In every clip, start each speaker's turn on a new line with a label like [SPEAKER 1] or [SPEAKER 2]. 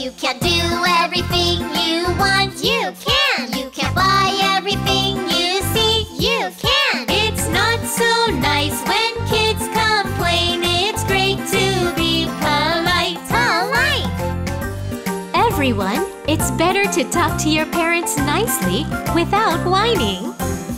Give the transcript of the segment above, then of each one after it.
[SPEAKER 1] You can't do everything you want. You can. You can't buy everything you see. You can. It's not so nice when kids complain. It's great to be polite. Polite.
[SPEAKER 2] Everyone, it's better to talk to your parents nicely without whining.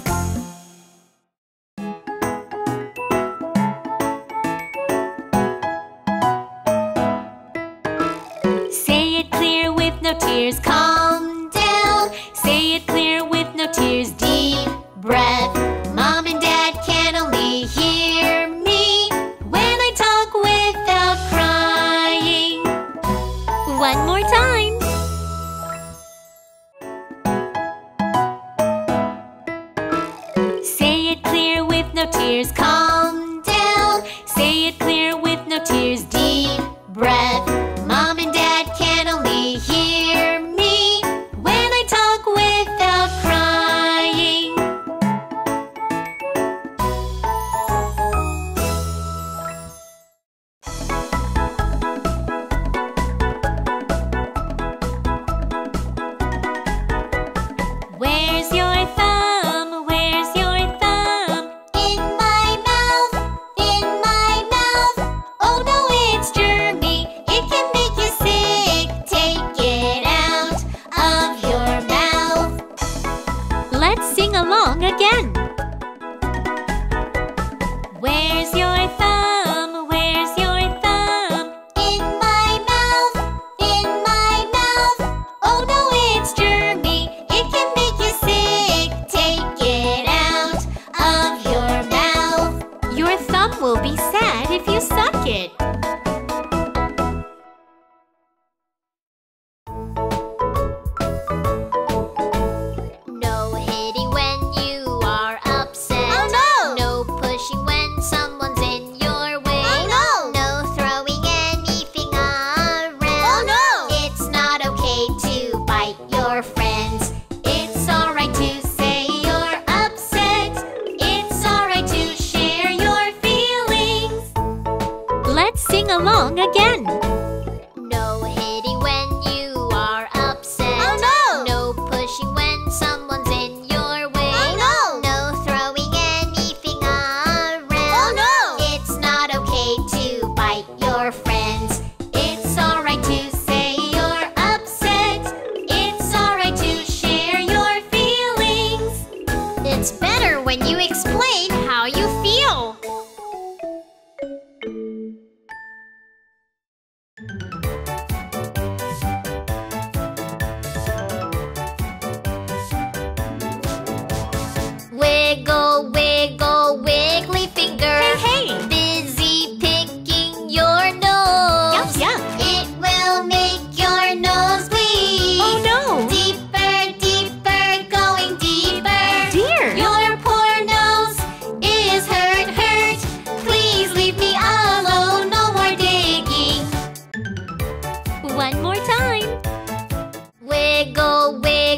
[SPEAKER 2] Say it clear with no tears.
[SPEAKER 1] Calm down.
[SPEAKER 2] Say it clear with no tears.
[SPEAKER 1] Deep breath. Mom and Dad can only hear me when I talk without crying.
[SPEAKER 2] One more time. Say it clear with no tears.
[SPEAKER 1] Calm down.
[SPEAKER 2] Say it clear with no tears.
[SPEAKER 1] Deep breath. Mom and Dad can only hear me when I talk without crying.
[SPEAKER 2] Where's your thumb? Where's your thumb?
[SPEAKER 1] In my mouth, in my mouth. Oh no, it's germy. It can make you sick. Take it out of your mouth.
[SPEAKER 2] Let's sing along again. Where's your thumb? Where's your thumb?
[SPEAKER 1] In my mouth, in my mouth. Oh no, it's germy. It can make you sick. Take it out of your mouth.
[SPEAKER 2] Your thumb will be sad if you suck it.
[SPEAKER 1] No hitting when you are upset.
[SPEAKER 2] Oh, no!
[SPEAKER 1] No pushing when someone's in your way.
[SPEAKER 2] Oh, no!
[SPEAKER 1] No throwing anything around.
[SPEAKER 2] Oh, no!
[SPEAKER 1] It's not okay to bite your friends. It's alright to say you're upset. It's alright to share your feelings.
[SPEAKER 2] Let's sing along again.
[SPEAKER 1] No hitting when you are upset.
[SPEAKER 2] Oh, no!
[SPEAKER 1] No pushing when someone's in your way.
[SPEAKER 2] Oh, no!
[SPEAKER 1] No throwing anything around.
[SPEAKER 2] Oh, no!
[SPEAKER 1] It's not okay to bite your friends. It's alright to say you're upset. It's alright to share your feelings. It's better when you explain how you feel. Wiggle, wiggle, wiggly finger.
[SPEAKER 2] Hey, hey!
[SPEAKER 1] Busy picking your nose.
[SPEAKER 2] Yuck, yuck!
[SPEAKER 1] It will make your nose bleed.
[SPEAKER 2] Oh no!
[SPEAKER 1] Deeper, deeper, going deeper.
[SPEAKER 2] Dear!
[SPEAKER 1] Your poor nose is hurt, hurt. Please leave me alone, no more digging.
[SPEAKER 2] One more time.
[SPEAKER 1] Wiggle, wiggle.